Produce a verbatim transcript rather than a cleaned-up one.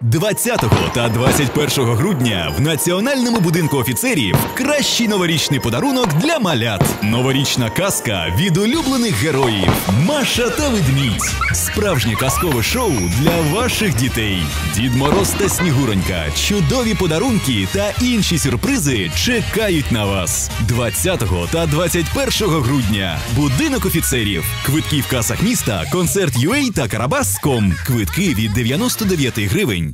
двадцятого та двадцять першого грудня в Національному будинку офіцерів кращий новорічний подарунок для малят. Новорічна казка від улюблених героїв Маша та Ведмідь. Справжнє казкове шоу для ваших дітей. Дід Мороз та Снігуронька, чудові подарунки та інші сюрпризи чекають на вас. двадцятого та двадцять першого грудня. Будинок офіцерів. Квитки в касах міста, концерт ю а та карабас точка ком. Квитки від дев'яносто дев'ять гривень.